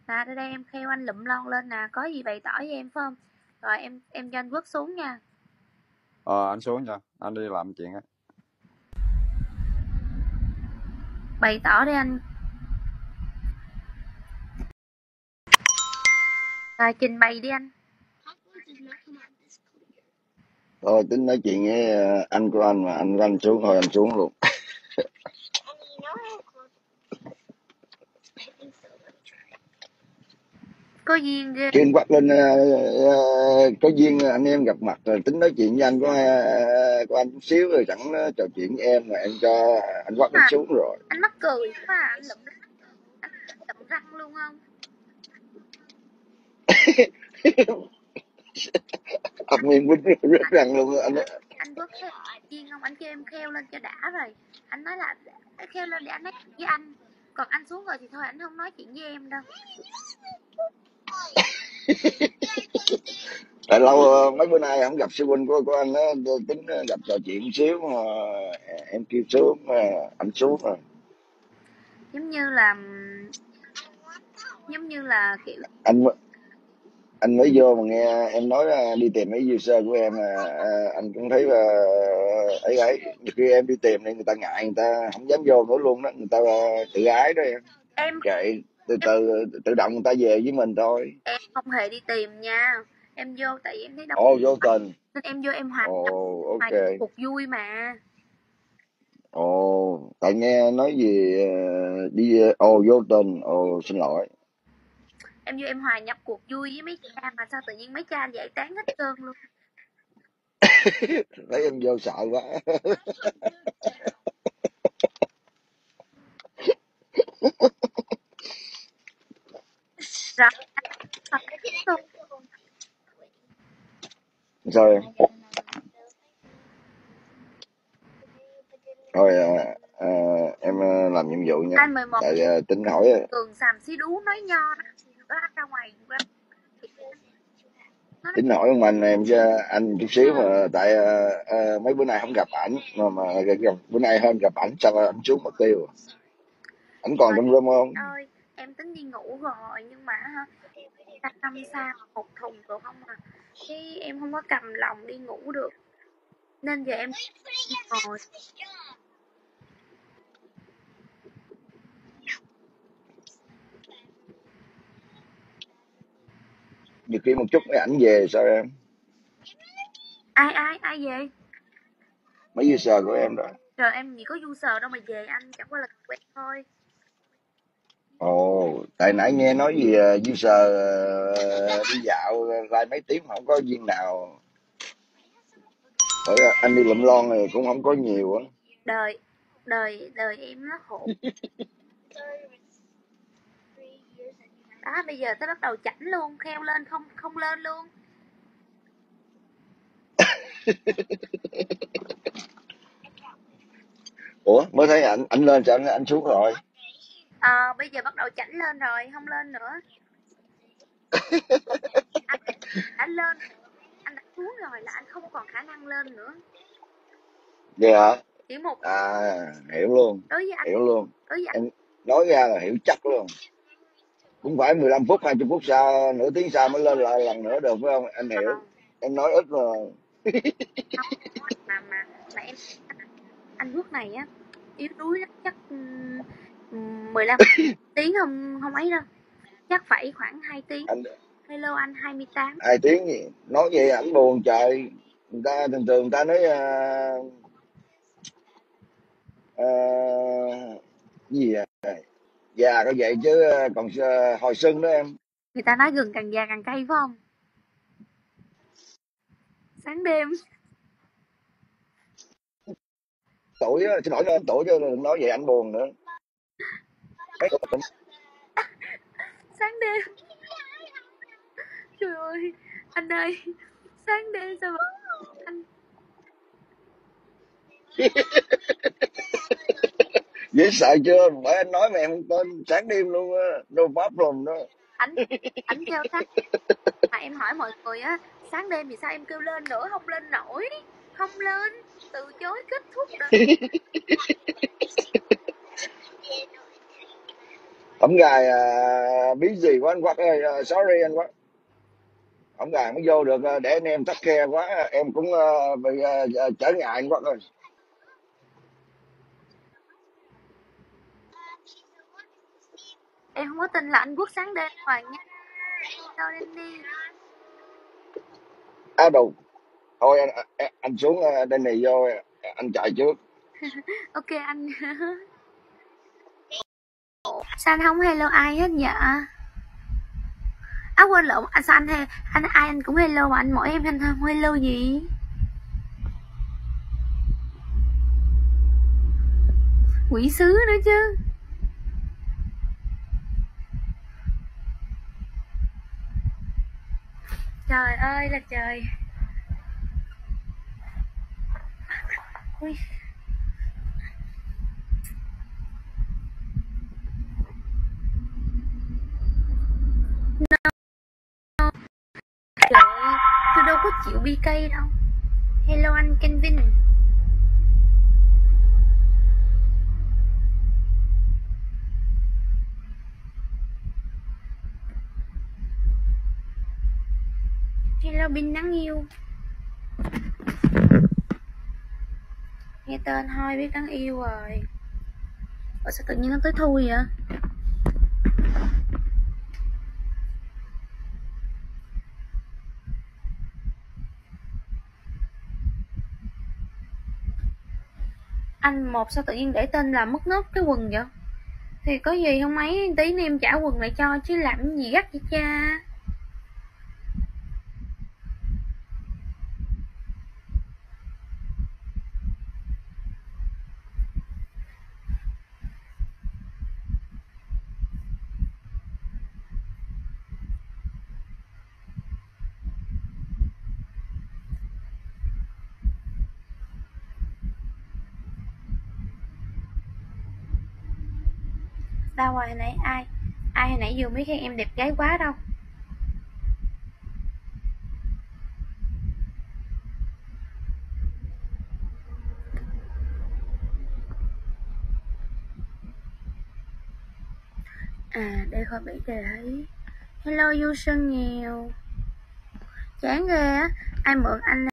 Nè, đây đây em kheo anh lụm lon lên nè, có gì bày tỏ với em phải không? Rồi em cho anh Quốc xuống nha. Anh xuống cho, anh đi làm chuyện á. Bày tỏ đi anh. Rồi trình bày đi anh. Thôi tính nói chuyện với anh của anh mà anh của anh xuống thôi anh xuống luôn. Có duyên ghê. Kêu anh quát lên có duyên anh em gặp mặt rồi tính nói chuyện với anh của anh chút xíu rồi chẳng trò chuyện với em mà em cho anh quát anh xuống rồi. Anh mắc cười quá à, anh lụm răng luôn không? Thật miệng quýnh rất răng luôn anh. Anh Quốc thấy duyên không? Anh kêu em kheo lên cho đã rồi. Anh nói là kheo lên để anh nói chuyện với anh. Còn anh xuống rồi thì thôi, anh không nói chuyện với em đâu. Tại lâu mấy bữa nay không gặp sư huynh của anh á, tính gặp trò chuyện một xíu mà em kêu xuống anh xuống rồi. Giống như là kiểu anh mới vô mà nghe em nói đi tìm mấy user của em anh cũng thấy ấy nhiều khi em đi tìm thì người ta ngại, người ta không dám vô nữa luôn đó, người ta tự ái đó em kệ, tự động người ta về với mình thôi. em không hề đi tìm nha. Em vô tại vì em thấy đông Ồ, vô tình. nên em vô em hòa Ồ, nhập ok. cuộc vui mà. Ồ, tại nghe nói gì đi vô tình. Ồ, xin lỗi. Em vô em hòa nhập cuộc vui với mấy cha mà sao tự nhiên mấy cha giải tán hết trơn luôn. Thấy em vô sợ quá. Rồi luôn. Sao em? Thôi em làm nhiệm vụ nha. 211 Tại tính hỏi Cường xàm xí đú nói nho đó. Anh ra ngoài tính hỏi ông anh chứ anh chút xíu mà tại mấy bữa nay không gặp ảnh mà gặp bữa nay hơn gặp ảnh sao anh xuống mất tiêu. Ảnh còn trong room không? ơi, em tính đi ngủ rồi nhưng mà ta năm sao một thùng rồi không à. Cái em không có cầm lòng đi ngủ được. Nên giờ em ngồi. Nhiều khi một chút mấy ảnh về sao em? Ai về? Mấy user của em đó. Trời em gì có user đâu mà về anh, chẳng qua là quen thôi. Ồ, tại nãy nghe nói gì user đi dạo like mấy tiếng mà không có viên nào. Bởi anh đi lụm lon này cũng không có nhiều á. Đời em nó khổ. Đó, bây giờ tới bắt đầu chảnh luôn, kheo lên không lên luôn. Ủa, mới thấy ảnh lên cho anh xuống rồi. Bây giờ bắt đầu chảnh lên rồi, không lên nữa. Anh đã lên, anh đã xuống rồi là anh không còn khả năng lên nữa. Vậy hả? Chỉ một Hiểu luôn. đối với anh, Hiểu luôn. đối với anh Em nói ra là hiểu chắc luôn. Cũng phải 15 phút 20 phút sau, nửa tiếng sau mới lên lại lần nữa được phải không? Anh hiểu. Em nói ít mà. mà em anh Quốc này á yếu đuối lắm, chắc 15 tiếng không ấy đâu, chắc phải khoảng 2 tiếng. Hello anh 28. 2 tiếng gì? Nói vậy ảnh buồn trời. Người ta thường thường người ta nói gì à? Già có vậy chứ còn hồi xuân đó em. Người ta nói gừng càng già càng cay phải không? Sáng đêm. Tuổi á, xin lỗi anh tuổi chứ đừng nói vậy anh buồn nữa. Sáng đêm. Trời ơi, anh ơi, sáng đêm sao mà anh Dễ sợ chưa? Bởi anh nói mà em không tên sáng đêm luôn á, no problem đó. ảnh kêu sáng mà em hỏi mọi người á, sáng đêm thì sao em kêu lên nữa, không lên nổi, không lên, từ chối kết thúc đời. Tấm gài bí gì quá anh Quắc ơi, sorry anh Quắc. Tấm gài mới vô được, để anh em tắc khe quá, em cũng bị trở ngại anh Quắc ơi. Em không có tin là anh Quốc sáng đêm hoài nha. Đâu lên đi. Đồ thôi anh xuống đây này vô, anh chạy trước. Ok anh. Sao anh không hello ai hết vậy? Quên lộn, sao anh ai anh cũng hello mà anh mỗi em anh không hello gì? Quỷ sứ nữa chứ. Trời ơi là trời. Ui. Trời ơi, tôi đâu có chịu BK đâu. Hello anh Kenvin. Hello Bin đáng yêu. Nghe tên thôi biết đáng yêu rồi. Sao tự nhiên nó tới thui vậy? Anh một sao tự nhiên để tên là mất nốt cái quần vậy? Thì có gì không mấy tí nữa em trả quần lại cho chứ làm gì gắt vậy cha. Đâu rồi hồi nãy ai hồi nãy vừa mới khen em đẹp gái quá đâu. Đây khỏi bị để. Hello Du Sơn Nghèo. Chán ghê á, ai mượn anh